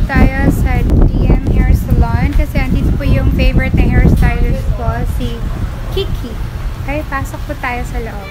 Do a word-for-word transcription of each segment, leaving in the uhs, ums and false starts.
tayo sa D M Hair Salon kasi andito po yung favorite na hairstylist ko, si Kiki. Okay, pasok po tayo sa loob.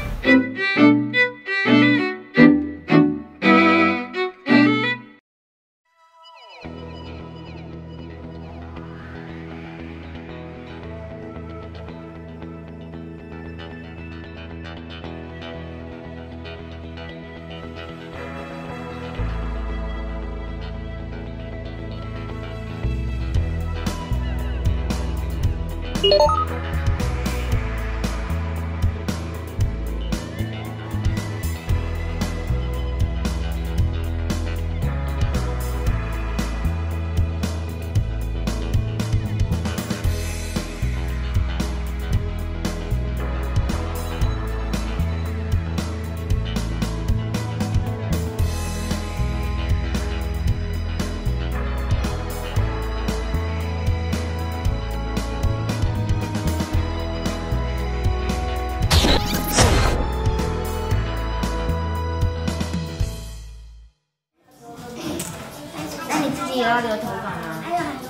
也要留头发吗？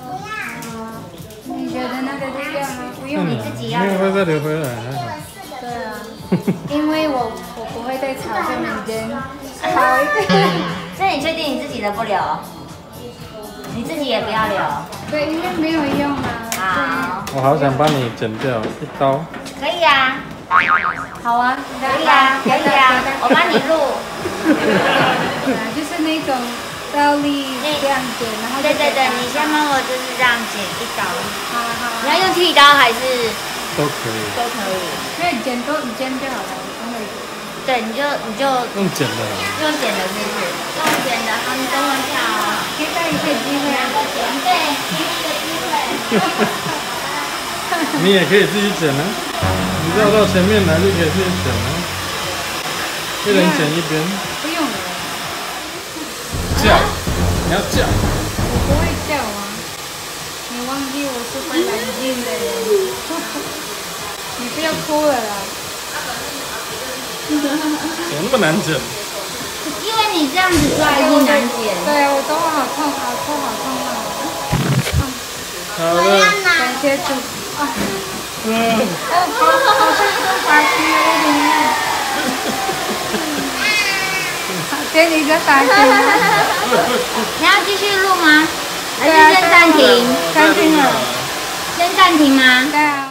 你觉得那个就这样吗？不用， 你自己要。 没有会再留回来，还好。 对啊，因为我我不会在草上面跟包一个。 那你确定你自己的不留？你自己也不要留。 对，应该没有用啊。 好。 我好想帮你剪掉一刀。 可以啊。 好啊， 可以啊，可以啊，我帮你录。 就是那种。倒立这样剪，然后对对对，你先帮我就是这样剪一刀。 好好。 你要用剃刀还是？ 都可以。 都可以。 因为剪都你剪就好了，我会。 对，你就你就用剪的。 用剪的是不是？用剪的，好，你等我一下哦。 给大家一个机会啊！ 对，给你一个机会。 你也可以自己剪啊，你绕到前面来就可以自己剪啊，一人剪一边。 不用了。 叫，你要叫。 我不会叫啊，你忘记我是会冷静的人。你不要哭了啦。 怎么那么难剪？ 因为你这样子抓一定难剪。 对啊，我头发好痛，好痛，好痛啊！ 好的。 感谢主啊。嗯。哦，好，好像一个发型有点亮。给你一个发型。 你要继续录吗？还是先暂停？ 暂停了。 先暂停吗？ 对啊。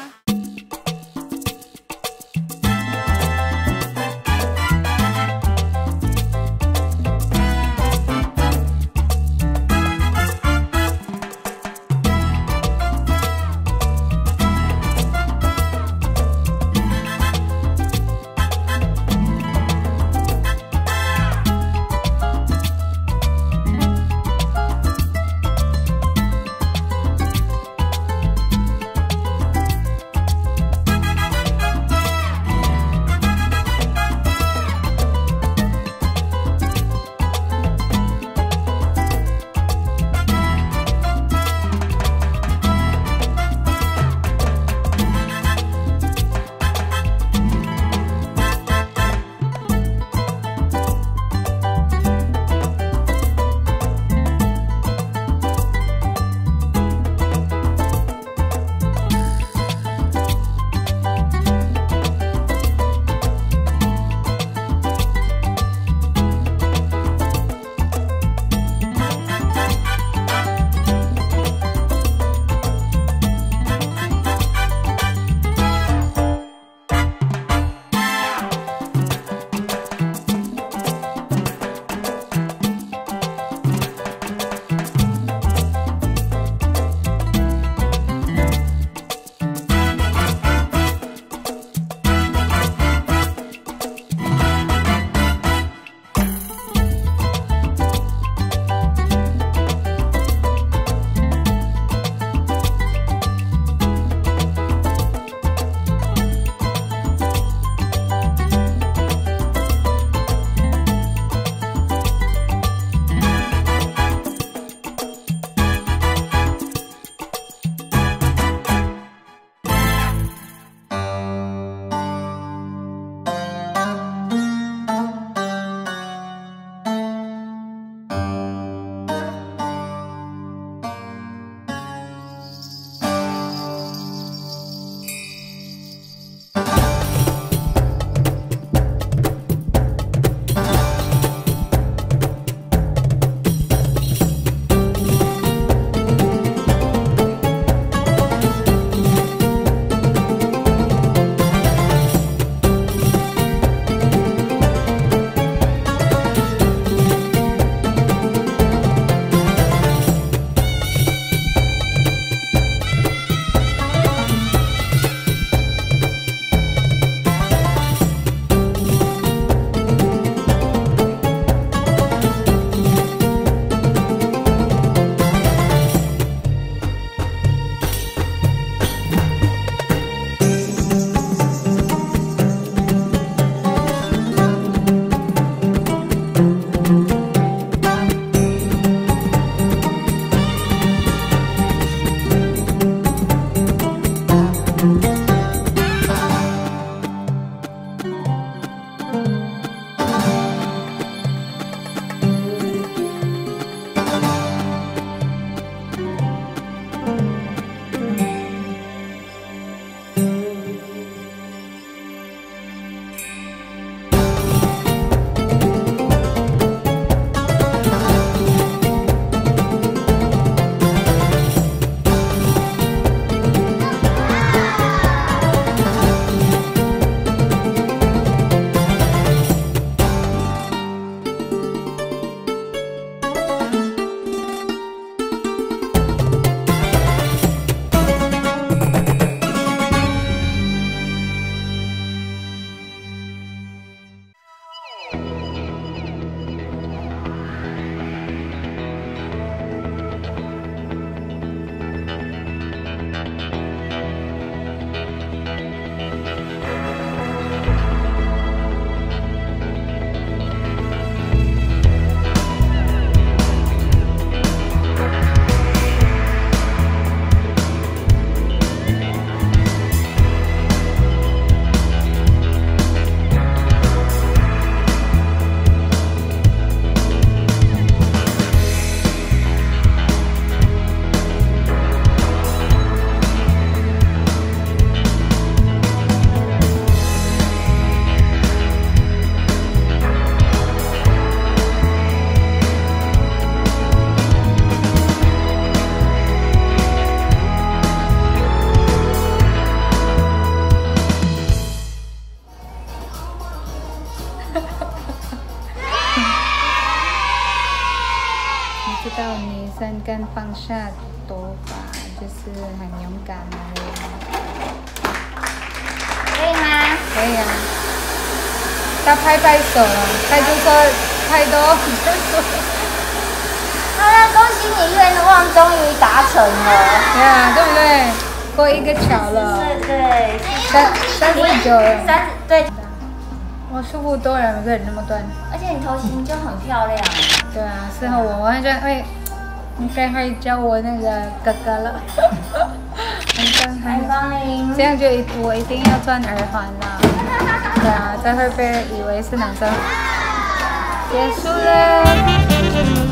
知道女生跟放下头发就是很勇敢的人。 可以吗？ 可以啊。他拍拍手了，他就说太多。 好了，恭喜你愿望终于达成了。 对啊，对不对？过一个桥了。 对对。 三三十九了。 三对。 我束缚多了，每个人那么短。 而且你头型就很漂亮。 对啊，适合我。我好像会，应该会叫我那个哥哥了。 欢迎光临。 这样就一我一定要穿耳环了。对啊，这会被人以为是男生。结束了。